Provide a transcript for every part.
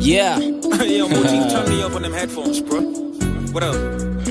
Yeah. Yo, Moji, turn me up on them headphones, bro. What up?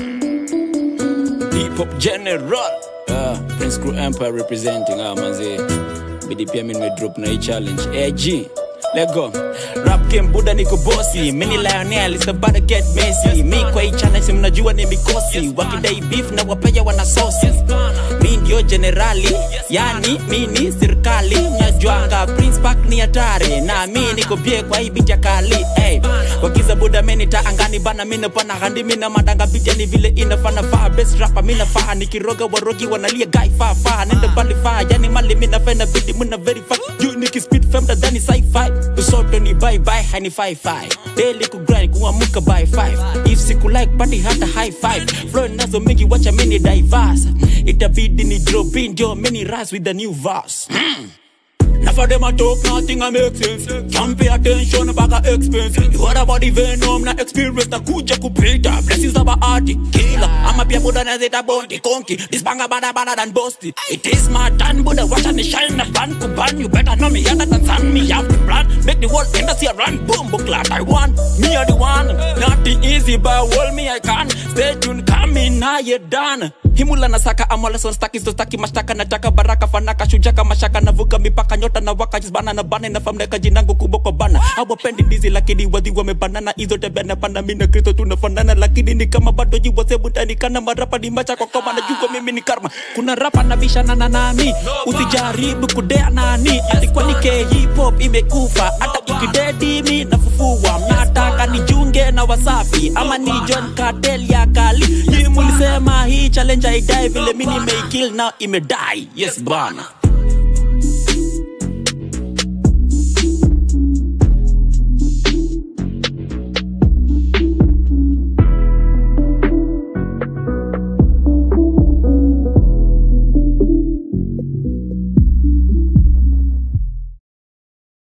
Hip Hop General. Prince Crew Empire representing. Manze. BDP me drop na challenge. AG. Let go. Rap game Buddha niko bossy. Mini Lionel is about to get messy. Me kwa hii challenge si mnajua ni mikosi. Wakidai beef na wapeja wana sauce. Mi ndio generali, yani mi ni serikali. Mnajuanga Prince Park ni hatari. Na mi niko bie kwa hii beat ya kali. Wakiza Buddha meni ta angani bana mina pana handi mina madanga beat ya ni vile inafana faa. Best rapper mina faa. Nikiroga warogi wanalia guy faa. Nenda bali faa. Yani mali mina fena beat muna verify. You niki speed fam da dani sci-fi. Usoto ni bye hani 5-5. Daily ku grind kuamuka by 5. If siku like party hata high five. Flow nazo mingi wacha mini diverse. Itabidi ni drop in ndio mini rise with the new verse. Now for them I talk nothing I make sense. Can't pay attention back a expense. You heard about the venom na experience na kuja kupita. Blessings of a arty killer. I'm a pia Buddha na zeta bondi konki. This banga bada than busty. It is my turn Buddha watch and shine na ban kuban. You better know me other than sun me have the plan. Make the whole industry run boom booklet I want. Me are the one. Nothing easy but hold me I can. Stay tuned coming now you done. Himula na saka amala son staki sto staki mashtaka nataka baraka fanaka shujaka mashaka navuka mipaka nyota na waka jisbana na bana na famleka jinangu kuboko bana hawapendi ndizi lakini wadhi wamebanana hizo tebena panda mimi na Kristo tunafanana lakini ni kama bado jiwase butani kana marapa ni macha kwa koma na juko mimi ni karma kuna rapa na bishana na nani usijaribu kudea nani alikuwa nike hip hop imekufa hata ukidedi mimi nafufua mnataka nijiunge na Wasafi ama ni John Cartel ya kali ni mulisema hii challenge I die vile mini may kill now ime die yes bana